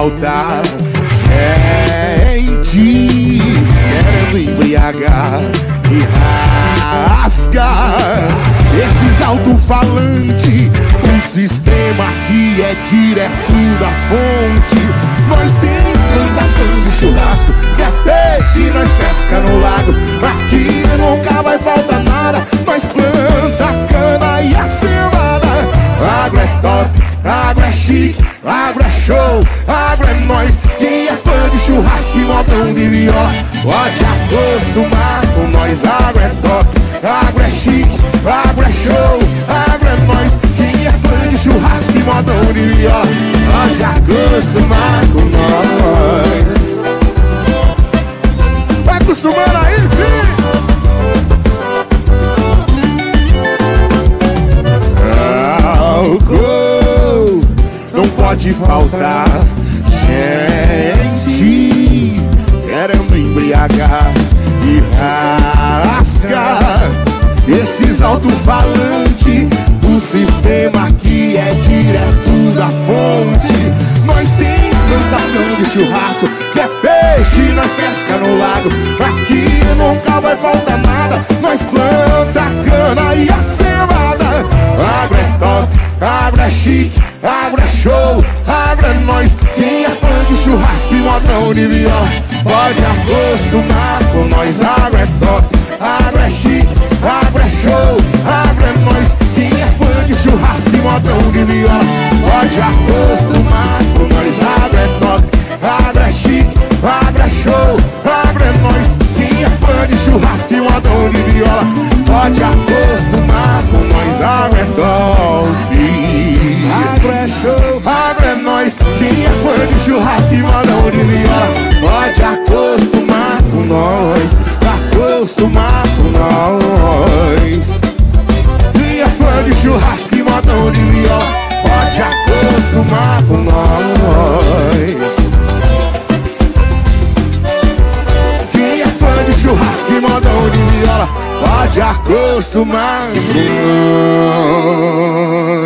faltar gente querendo embriagar e rasgar esses alto-falantes. Um sistema que é direto da fonte. Nós temos plantação de churrasco, que é peixe, nós pesca no lago. Aqui nunca vai faltar nada. Nós planta a cana e a cevada. Agro é top, agro é chique, agro é show, agro é nós. Quem é fã de churrasco e modão de viola pode acostumar com nós. Agro é top, agro é chique, agro é show, agro é nós. Quem é fã de churrasco e modão de viola pode acostumar com nós. Vai acostumando aí, filho. Não pode faltar gente querendo embriagar e rasgar esses alto-falantes. O sistema que é direto da fonte. Nós tem plantação de churrasco, que é peixe, nós pesca no lago. Aqui nunca vai faltar nada. Nós planta a cana e a cevada. Agro é top, agro é chique, agro é show, agro é nós. Quem é fã de churrasco e modão de viola pode acostumar com nós. Agro é top, agro é chique, agro é show, agro é nós. Quem é fã de churrasco e modão de viola pode acostumar com nós. Agro é top, agro é chique, agro é show, agro é nós. Quem é fã de churrasco e modão de viola pode acostumar com nós. Agro é top, agro é show, agro é nós. Quem é fã de churrasco e modão de viola pode acostumar com nós. Acostumar com nós. Quem é fã de churrasco e modão de viola pode acostumar com nós. Quem é fã de churrasco e modão de viola pode acostumar com nós.